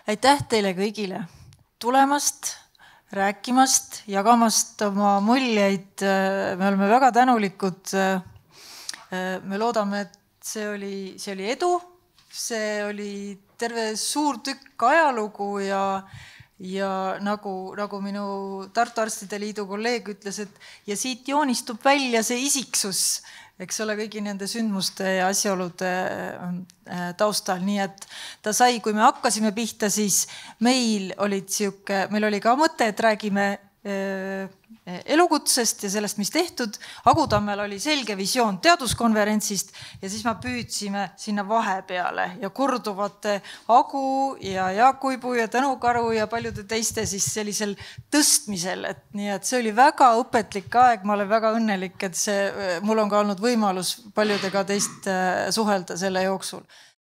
Aitäh teile kõigile tulemast, rääkimast, jagamast oma muljeid. Me oleme väga tänulikud. Me loodame, et see oli edu. See oli terve suur tükk ajalugu ja nagu minu Tartu Arstide Liidu kolleeg ütles, ja siit joonistub välja see isiksus, eks ole, kõigi nende sündmuste ja asjaolude taustal. Nii et ta sai, kui me hakkasime pihta, siis meil oli ka mõte, et räägime elukutsest ja sellest, mis tehtud. Agutammel oli selge visioon teaduskonverentsist ja siis me püüdsime sinna vahepeale ja korduvate Agu ja Jaak Uibu ja Tõnu Karu ja paljude teiste siis sellisel tõstmisel. Nii et see oli väga õpetlik aeg. Ma olen väga õnnelik, et mul on ka olnud võimalus paljudega teist suhelda selle jooksul.